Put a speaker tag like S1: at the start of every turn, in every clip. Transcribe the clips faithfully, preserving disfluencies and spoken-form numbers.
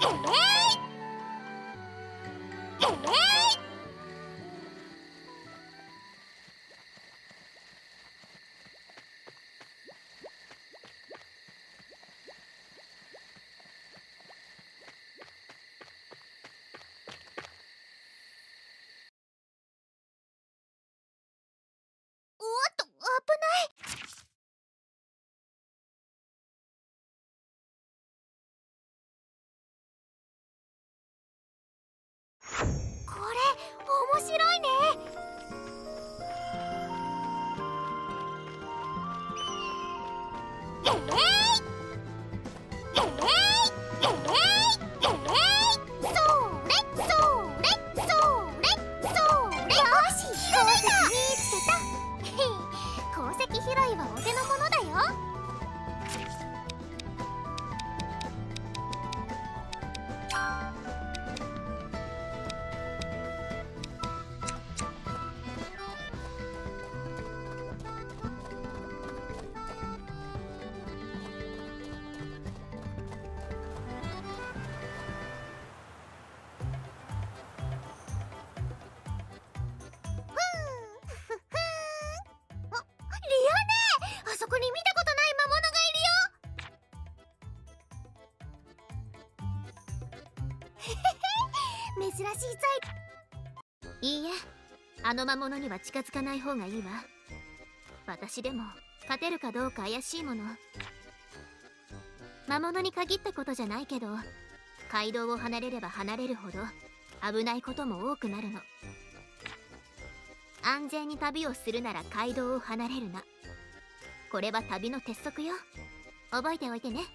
S1: 面白いね。えいえいえいえい、それそれそれそれ。よし、鉱石見つけた。鉱石拾いはお手の物だよ。あそこに見たことない魔物がいるよ。珍しい材料。いいえ、あの魔物には近づかない方がいいわ。私でも勝てるかどうか怪しいもの。魔物に限ったことじゃないけど、街道を離れれば離れるほど危ないことも多くなるの。安全に旅をするなら街道を離れるな。これは旅の鉄則よ。覚えておいてね。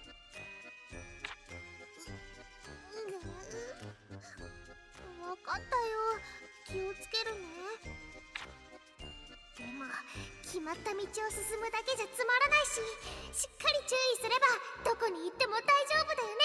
S1: 分かったよ。気をつけるね。でも決まった道を進むだけじゃつまらないし、しっかり注意すればどこに行っても大丈夫だよね。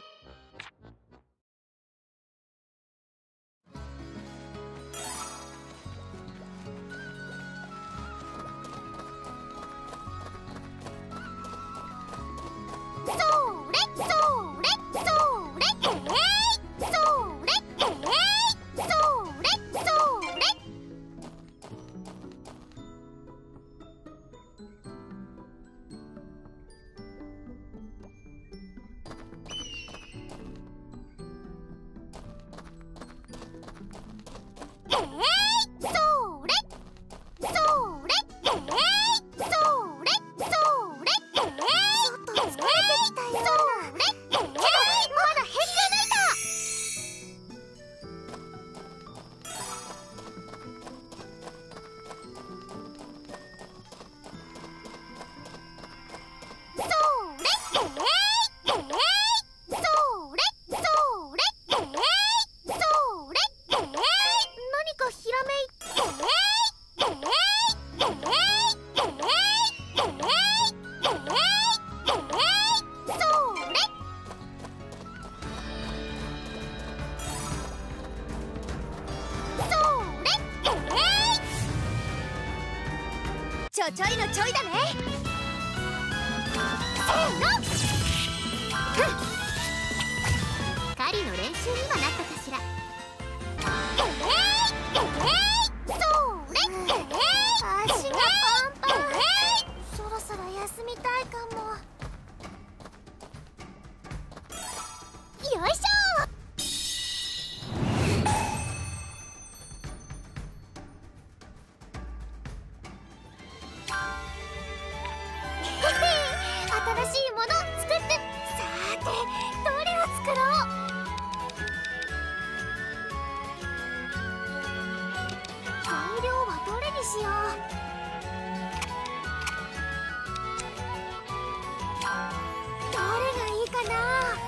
S1: ちょちょいのちょいだね。せーの。狩りの練習にはなったかしら。えいえい、それえい、足がパンパン。そろそろ休みたいかも。よいしょ。新しいものを作って。さーて、どれを作ろう。材料はどれにしよう。どれがいいかな。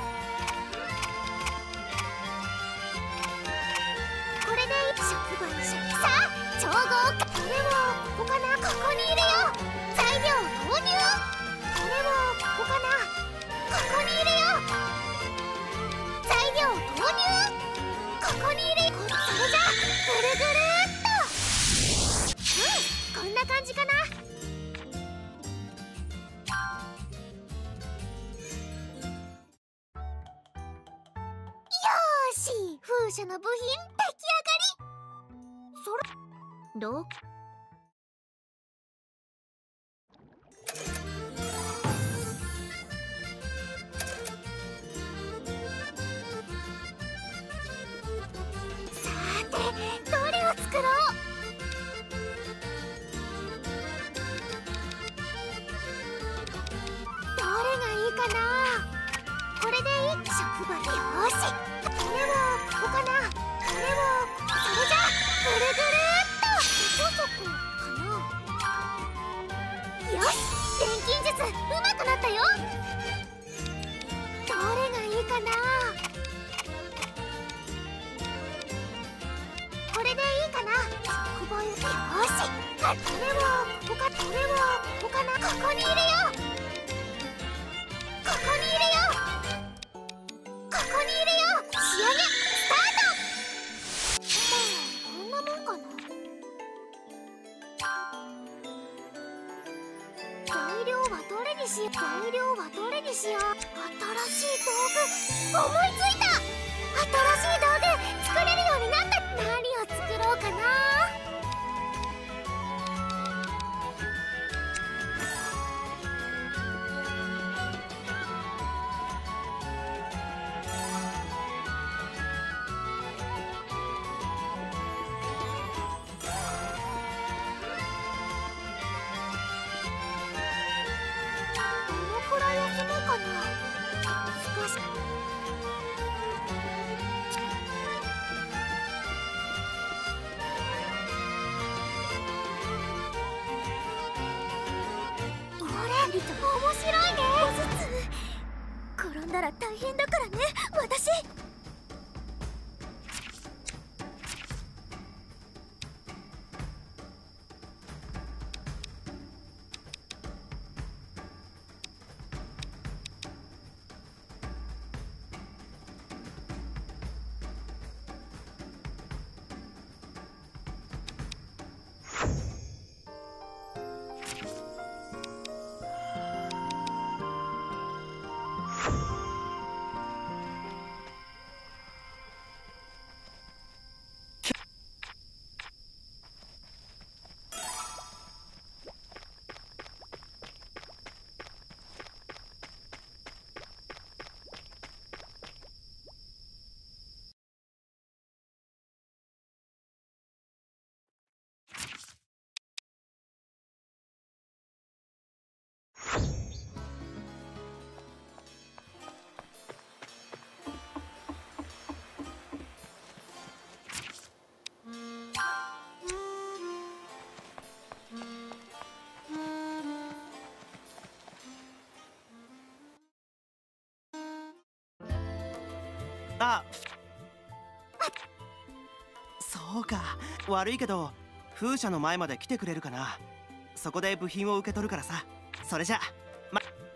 S1: これで触媒しゃ。さあ、調合。これはここかな。ここに入れよう。材料投入。これはここかな。ここに入れよう。材料投入。ここに入れ。それじゃあぐるぐるっと。うん、こんな感じかな。 風車の部品出来上がり。それどうさてどれを作ろう。どれがいいかな。これでいい。職場よーし。これをここかな。これをそれじゃぐるぐるっと。そこそこかな。よし、錬金術うまくなったよ。どれがいいかな。これでいいかな。職場よし。これをここか。これをここかな。ここに入れよう。ここに入れよう。ここに入れよう。仕上げスタート。まあこんなもんかな。材料はどれにしよう。材料はどれにしよう。新しい道具思いついた。新しい道具作れるようになった。何を作ろうかな。面白いね。転んだら大変だからね、私。
S2: あ、そうか。悪いけど風車の前まで来てくれるかな。そこで部品を受け取るからさ。それじゃま。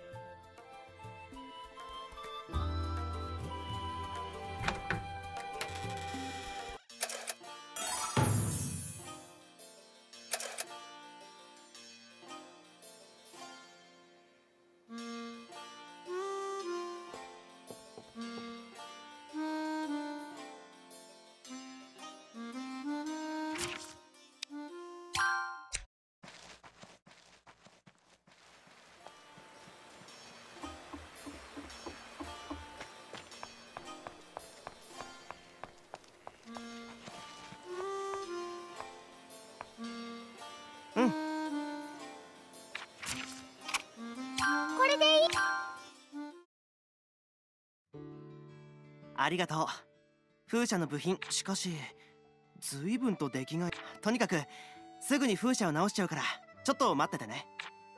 S2: ありがとう。風車の部品、しかし随分と出来が。とにかくすぐに風車を直しちゃうからちょっと待っててね。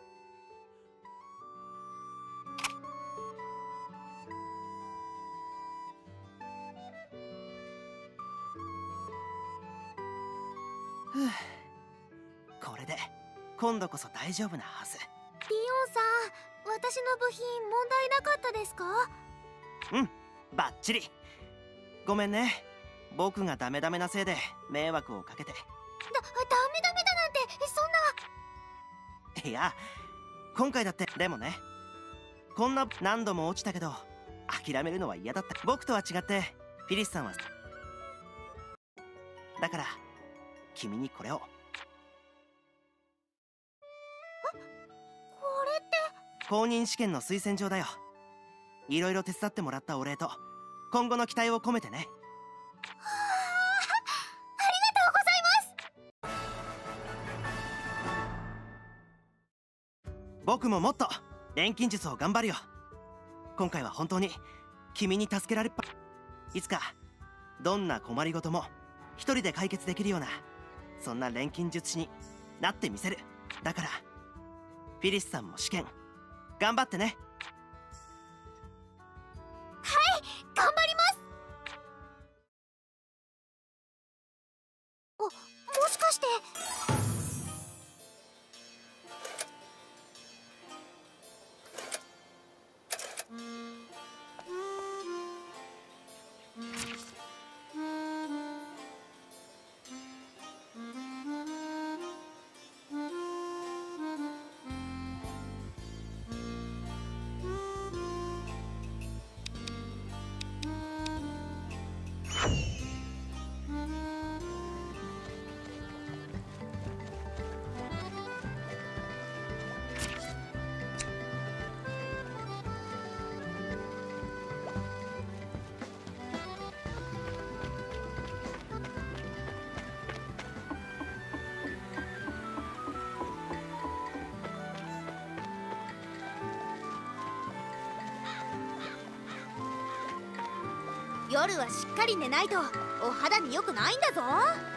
S2: ふう、これで今度こそ大丈夫なはず。
S1: リオンさん、私の部品問題なかったですか？
S2: うん、バッチリ。ごめんね、僕がダメダメなせいで迷惑をかけて。だ、ダ
S1: メダメだなんてそんな。
S2: いや、今回だって。でもね、こんな何度も落ちたけど諦めるのは嫌だった。僕とは違ってフィリスさんはだから君にこれを。
S1: これって
S2: 公認試験の推薦状だよ。いろいろ手伝ってもらったお礼と今後の期待を込めてね。僕ももっと錬金術を頑張るよ。今回は本当に君に助けられっぱ。いつかどんな困りごとも一人で解決できるようなそんな錬金術師になってみせる。だからフィリスさんも試験頑張ってね。
S1: はい、頑張ります。お、もしかして。夜はしっかり寝ないとお肌に良くないんだぞ。